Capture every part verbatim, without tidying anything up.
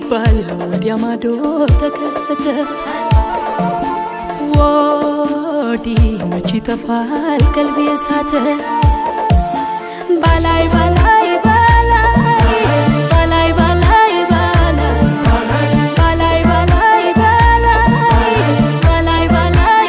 ሲባል ወዲያ ማዶ ተከሰተ ወዲ መች ተፋል ቀልቤ ሳተ ባላይ ባላይ ባላይ ባላይ ባላይ ባላይ ባላይ ባላይ ባላይ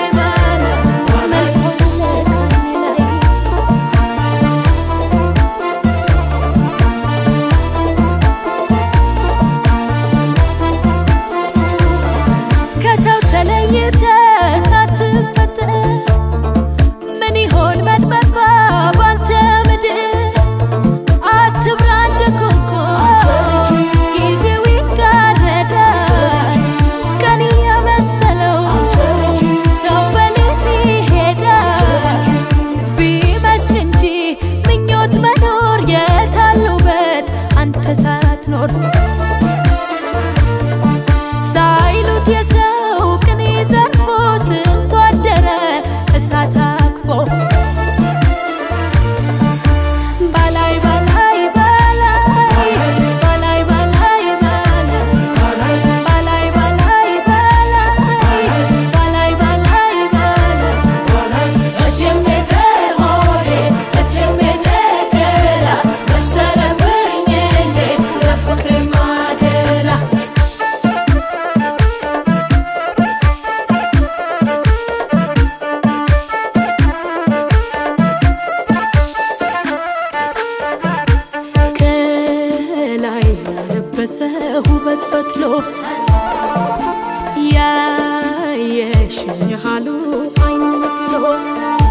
ከሰው ተለይተ ሳትፈተ ምን ይሆን መድመቋ ባንተ ምድር አትብራንድ ኮኮ ጊዜው ይጋረዳል ቀን የመሰለው ሰው በልብ ይሄዳል ቢመስል እንጂ ምኞት መኖር የታሉበት አንተ ሳትኖር ሳይሉት የሰው ቅኔ ዘርፎ ስንቱ አደረ እሳት አክፎ ባላይ ባላይ ባላይ ባላይ ባላይ ባላይ ባላይ ባላይ ባላይ ባላይ እጀሜተ ሆዴ እጀሜተ ገላ መሰለብኝ እንዴ ለፍቅር ማደላ ውበት ፈትሎ ያየሽኝ ሃሉ አይኑ ጥሎ